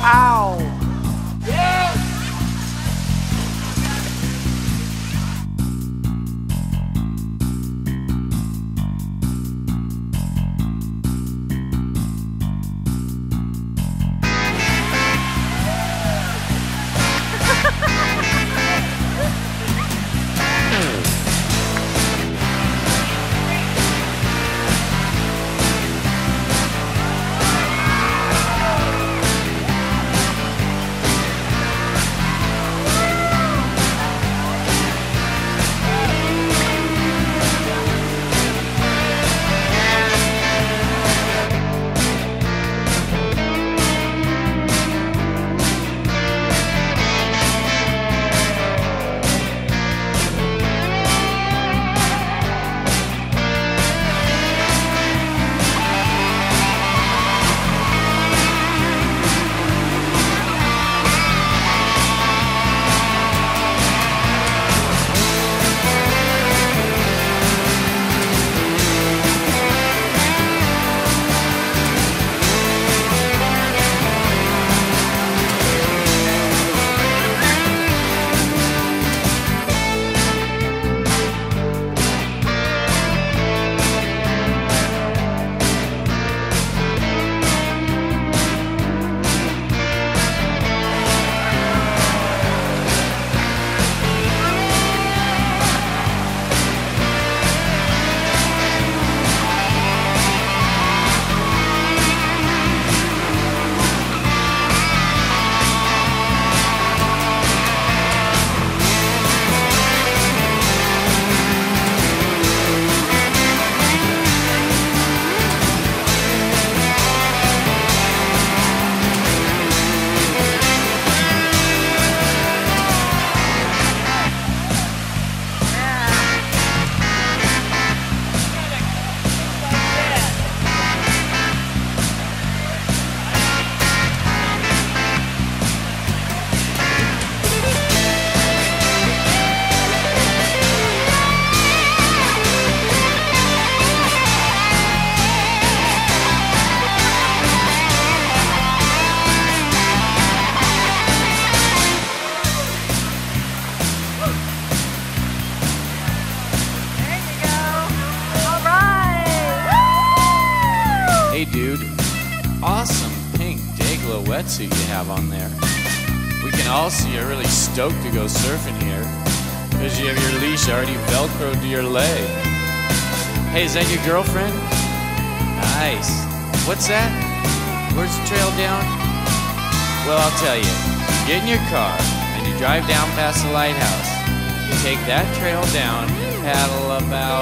Ow! Hey dude, awesome pink Dayglow wetsuit you have on there. We can all see you're really stoked to go surfing here, because you have your leash already velcroed to your leg. Hey, is that your girlfriend? Nice. What's that? Where's the trail down? Well, I'll tell you. Get in your car and you drive down past the lighthouse. You take that trail down and paddle about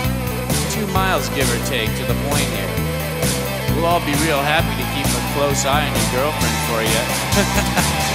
2 miles, give or take, to the point here. We'll all be real happy to keep a close eye on your girlfriend for you.